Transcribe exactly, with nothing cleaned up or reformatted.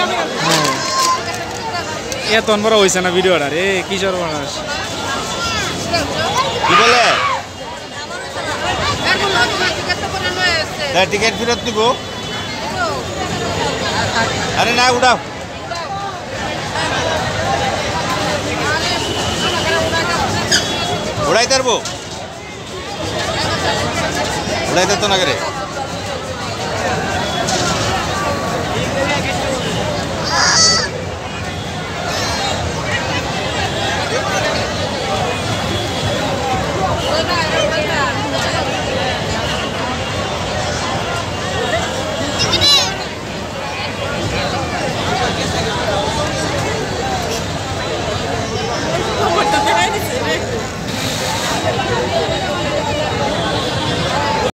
এত বড় হইছে না ভিডিওটা রে কিশোর মানুষ কি বলে টিকিট ফেরত দিব আরে না উঠাও উড়াইতে পারবো উড়াইতে তো না করে